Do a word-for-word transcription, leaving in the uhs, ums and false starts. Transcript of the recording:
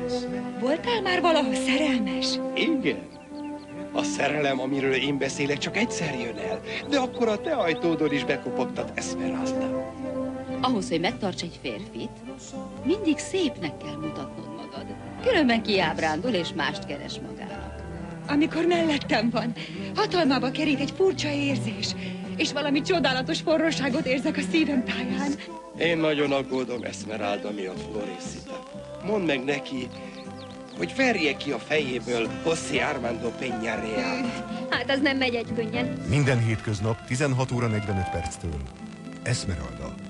Voltál már valaha szerelmes? Igen. A szerelem, amiről én beszélek, csak egyszer jön el. De akkor a te ajtódon is bekopogtat Esmeralda. Ahhoz, hogy megtarts egy férfit, mindig szépnek kell mutatnod magad. Különben kiábrándul és mást keres magának. Amikor mellettem van, hatalmába kerít egy furcsa érzés, és valami csodálatos forróságot érzek a szívem táján. Én nagyon aggódom Esmeralda miatt, Florisita. Mondd meg neki, hogy verje ki a fejéből José Armando Peña Real. Hát az nem megy egy könnyen. Minden hétköznap tizenhat óra negyvenöt perctől. Esmeralda.